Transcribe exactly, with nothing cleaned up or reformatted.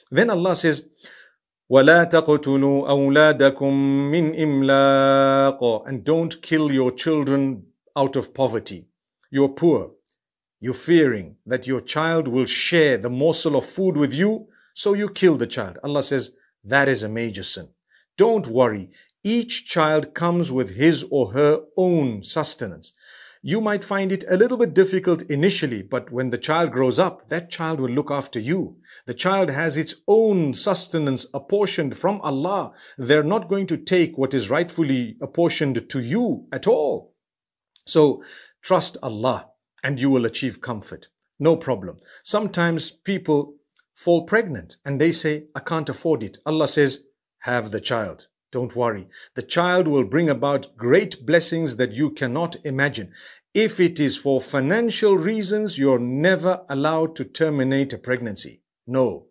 Then Allah says, وَلَا تَقْتُلُوا أَوْلَادَكُم مِّنْ إِمْلَاقٍ, and don't kill your children out of poverty. You're poor. You're fearing that your child will share the morsel of food with you, so you kill the child. Allah says, that is a major sin. Don't worry. Each child comes with his or her own sustenance. You might find it a little bit difficult initially, but when the child grows up, that child will look after you. The child has its own sustenance apportioned from Allah. They're not going to take what is rightfully apportioned to you at all. So trust Allah and you will achieve comfort. No problem. Sometimes people fall pregnant and they say, I can't afford it. Allah says, have the child. Don't worry. The child will bring about great blessings that you cannot imagine. If it is for financial reasons, you're never allowed to terminate a pregnancy. No.